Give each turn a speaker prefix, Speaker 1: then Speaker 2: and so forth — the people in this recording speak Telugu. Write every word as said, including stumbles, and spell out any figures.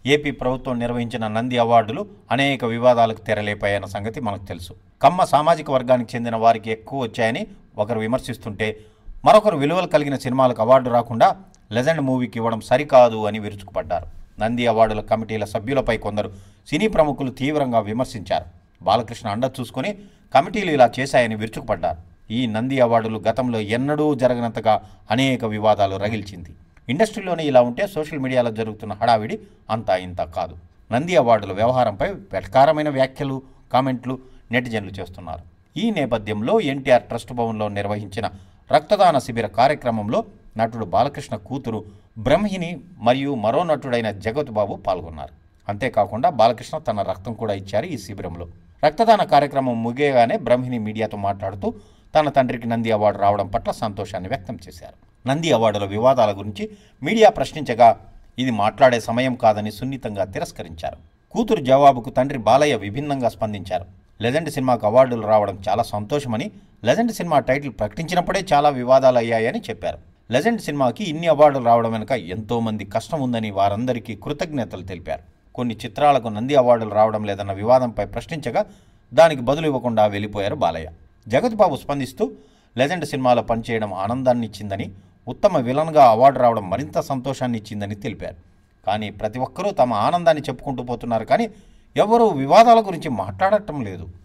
Speaker 1: ఏపీ ప్రభుత్వం నిర్వహించిన నంది అవార్డులు అనేక వివాదాలకు తెరలేపాయన్న సంగతి మనకు తెలుసు. కమ్మ సామాజిక వర్గానికి చెందిన వారికి ఎక్కువ వచ్చాయని ఒకరు విమర్శిస్తుంటే, మరొకరు విలువలు కలిగిన సినిమాలకు అవార్డు రాకుండా లెజెండ్ మూవీకి ఇవ్వడం సరికాదు అని విరుచుకుపడ్డారు. నంది అవార్డుల కమిటీల సభ్యులపై కొందరు సినీ ప్రముఖులు తీవ్రంగా విమర్శించారు. బాలకృష్ణ అండ చూసుకుని కమిటీలు ఇలా చేశాయని విరుచుకుపడ్డారు. ఈ నంది అవార్డులు గతంలో ఎన్నడూ జరగనంతగా అనేక వివాదాలు రగిల్చింది. ఇండస్ట్రీలోనే ఇలా ఉంటే సోషల్ మీడియాలో జరుగుతున్న హడావిడి అంతా ఇంత కాదు. నంది అవార్డుల వ్యవహారంపై వెటకారమైన వ్యాఖ్యలు, కామెంట్లు నెటిజన్లు చేస్తున్నారు. ఈ నేపథ్యంలో ఎన్టీఆర్ ట్రస్ట్ భవన్లో నిర్వహించిన రక్తదాన శిబిర కార్యక్రమంలో నటుడు బాలకృష్ణ కూతురు బ్రహ్మిణి మరియు మరో నటుడైన జగత్ బాబు పాల్గొన్నారు. అంతేకాకుండా బాలకృష్ణ తన రక్తం కూడా ఇచ్చారు. ఈ శిబిరంలో రక్తదాన కార్యక్రమం ముగియగానే బ్రహ్మిణి మీడియాతో మాట్లాడుతూ తన తండ్రికి నంది అవార్డు రావడం పట్ల సంతోషాన్ని వ్యక్తం చేశారు. నంది అవార్డుల వివాదాల గురించి మీడియా ప్రశ్నించగా ఇది మాట్లాడే సమయం కాదని సున్నితంగా తిరస్కరించారు. కూతురు జవాబుకు తండ్రి బాలయ్య విభిన్నంగా స్పందించారు. లెజెండ్ సినిమాకు అవార్డులు రావడం చాలా సంతోషమని, లెజెండ్ సినిమా టైటిల్ ప్రకటించినప్పుడే చాలా వివాదాలు అయ్యాయని చెప్పారు. లెజెండ్ సినిమాకి ఇన్ని అవార్డులు రావడం వెనుక ఎంతో మంది కష్టం ఉందని వారందరికీ కృతజ్ఞతలు తెలిపారు. కొన్ని చిత్రాలకు నంది అవార్డులు రావడం లేదన్న వివాదంపై ప్రశ్నించగా దానికి బదులు ఇవ్వకుండా వెళ్ళిపోయారు బాలయ్య. జగత్ బాబు స్పందిస్తూ లెజెండ్ సినిమాలో పనిచేయడం ఆనందాన్ని ఇచ్చిందని, ఉత్తమ విలన్గా అవార్డు రావడం మరింత సంతోషాన్ని ఇచ్చిందని తెలిపారు. కానీ ప్రతి ఒక్కరూ తమ ఆనందాన్ని చెప్పుకుంటూ పోతున్నారు, కానీ ఎవరూ వివాదాల గురించి మాట్లాడటం లేదు.